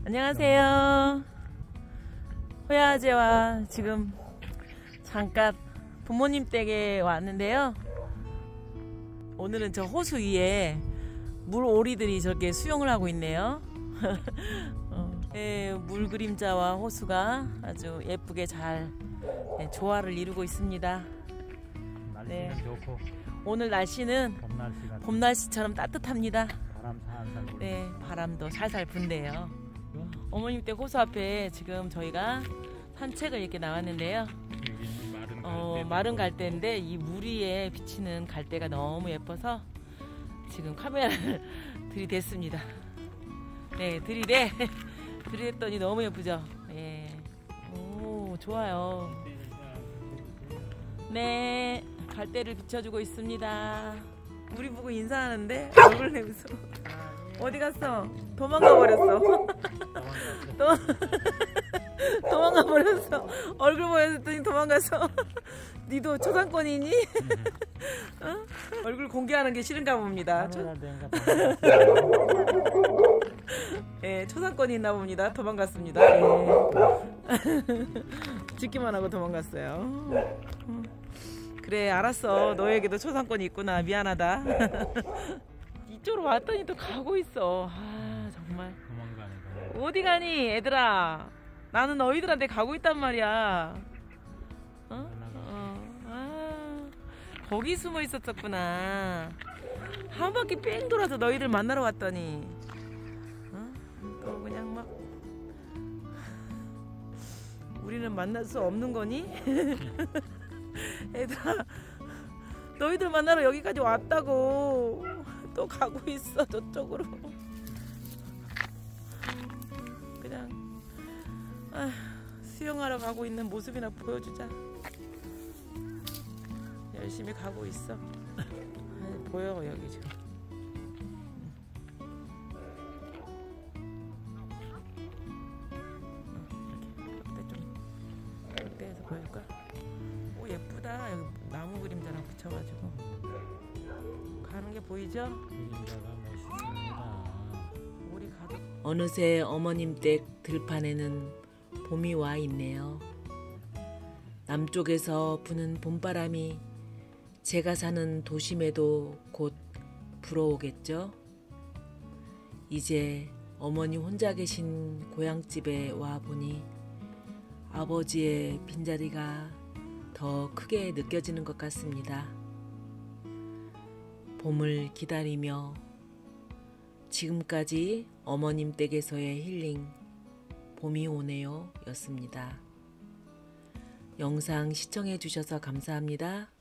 안녕하세요. 호야제와 지금 잠깐 부모님 댁에 왔는데요. 오늘은 저 호수 위에 물오리들이 저렇게 수영을 하고 있네요. 네, 물 그림자와 호수가 아주 예쁘게 잘 조화를 이루고 있습니다. 날씨는 좋고 오늘 날씨는 봄 날씨처럼 따뜻합니다. 바람 살살 불고. 네, 바람도 살살 분대요. 어머님 댁 호수 앞에 지금 저희가 산책을 이렇게 나왔는데요. 마른 갈대인데 이 물 위에 비치는 갈대가 너무 예뻐서 지금 카메라를 들이댔습니다. 네, 들이댔더니 너무 예쁘죠? 예. 오, 좋아요. 네, 갈대를 비춰주고 있습니다. 우리 보고 인사하는데 얼굴 내면서 어디 갔어? 도망가 버렸어. 도망가 버렸어. 얼굴 보였더니 도망가서. 니도 초상권이니? 어? 얼굴 공개하는 게 싫은가 봅니다. 예, 초상권이 있나 봅니다. 도망갔습니다. 예. 짓기만 하고 도망갔어요. 그래, 알았어. 너에게도 초상권이 있구나. 미안하다. 이쪽으로 왔더니 또 가고 있어. 아, 정말. 어디 가니, 얘들아? 나는 너희들한테 가고 있단 말이야. 어? 아, 거기 숨어 있었었구나. 한 바퀴 뺑 돌아서 너희들 만나러 왔더니 또 그냥 막 우리는 만날 수 없는 거니? 얘들아, 너희들 만나러 여기까지 왔다고. 또 가고 있어, 저쪽으로. 그냥 수영하러 가고 있는 모습이나 보여주자. 열심히 가고 있어. 보여, 여기 지금. 이렇게 좀 보일까? 오, 예쁘다. 여기 나무 그림자랑 붙여가지고 가는 게 보이죠? 그림자가 멋있습니다. 우리 가족. 어느새 어머님 댁 들판에는 봄이 와 있네요. 남쪽에서 부는 봄바람이 제가 사는 도심에도 곧 불어오겠죠. 이제 어머니 혼자 계신 고향집에 와 보니 아버지의 빈자리가 더 크게 느껴지는 것 같습니다. 봄을 기다리며 지금까지 어머님 댁에서의 힐링 봄이 오네요 였습니다. 영상 시청해 주셔서 감사합니다.